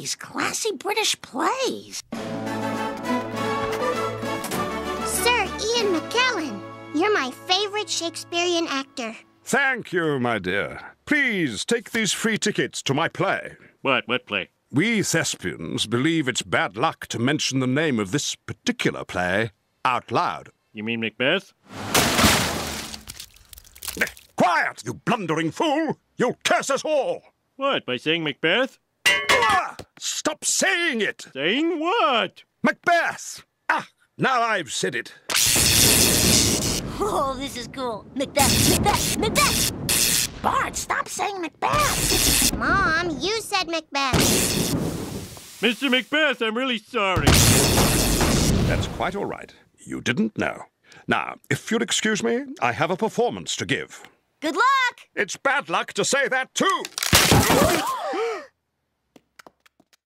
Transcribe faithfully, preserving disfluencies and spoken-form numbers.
these classy British plays. Sir Ian McKellen, you're my favorite Shakespearean actor. Thank you, my dear. Please take these free tickets to my play. What? What play? We thespians believe it's bad luck to mention the name of this particular play out loud. You mean Macbeth? Quiet, you blundering fool! You'll curse us all! What, by saying Macbeth? Ah, stop saying it! Saying what? Macbeth! Ah, now I've said it. Oh, this is cool. Macbeth, Macbeth, Macbeth! Bart, stop saying Macbeth. Mom, you said Macbeth. Mister Macbeth, I'm really sorry. That's quite all right. You didn't know. Now, if you'll excuse me, I have a performance to give. Good luck! It's bad luck to say that, too!